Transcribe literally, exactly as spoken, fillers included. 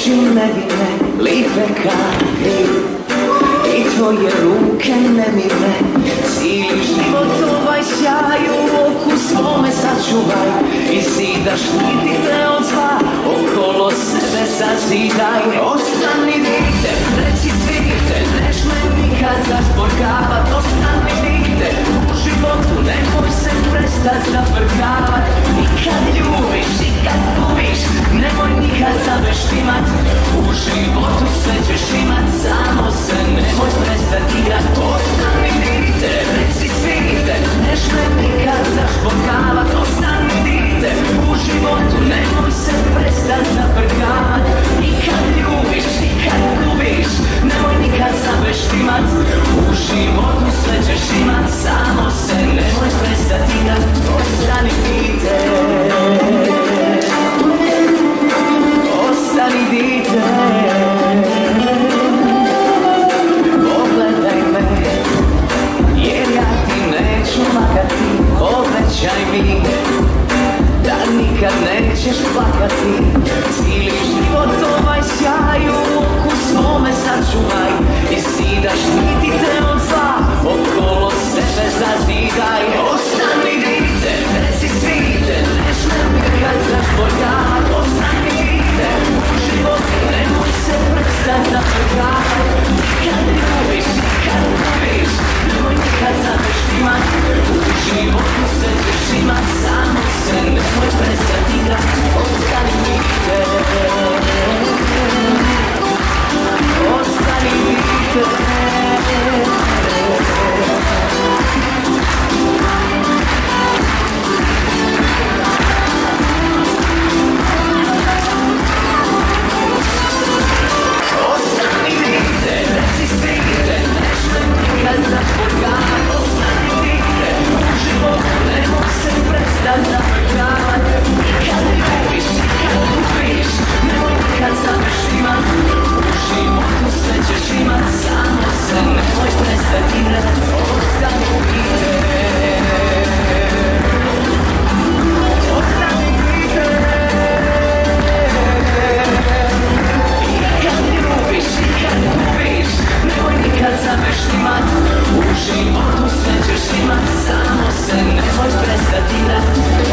oči nevine, lipe kake i tvoje ruke nemine. Cijeli život ovaj sjaj u oku svome sačuvaj i zidaš niti te od zla, okolo sebe zazidaj. Ostani dite, reci svite, neš me nikad zasporkavat. Ostani dite, u životu nemoj se prestat zaprkavat. Nikad ljubiš i kad gubiš, nemoj nikad zaveštimat. U životu sve ćeš imat, samo se nemoj prestat igrat. Ostani dite, reci svite, neš me nikad zasporkavat. Ostani dite, u životu nemoj se prestat zaprkavat. Nikad ljubiš i kad gubiš, nemoj nikad zaveštimat. U životu sve ćeš imat, samo se nemoj prestat igrat. Ostani dite, ostani dite, pogledaj me, jer ja ti neću lagati. Obećaj mi da nikad nećeš plakati. Cijeli život ovaj sjaj u oku svome sačuvaj i zidaš niti te od zla, okolo sebe zazidaj. Ostani dite, reci svite, neš me nikad zasporkavat. Ostani dite, u životu nemoj se prestat zaprkavat. Nikad ljubiš, nikad gubiš, nemoj nikad zaveštimat. U životu sve ćeš imat, samo se nemoj prestat igrat. Ostani dite, ostani dite. Ostani dite, reci svite, neš me nikad zasporkavat. Ostani dite, u životu nemoj se prestat zaprkavat. Nikad ljubiš, nikad gubiš, nemoj nikad zaveštimat. U životu sve ćeš imat, samo se nemoj prestat igrat. Ostani dite, ostani dite. Nikad ljubiš, nikad gubiš, nemoj nikad zaveštimat. U životu sve ćeš imat, samo se nemoj prestat igrat.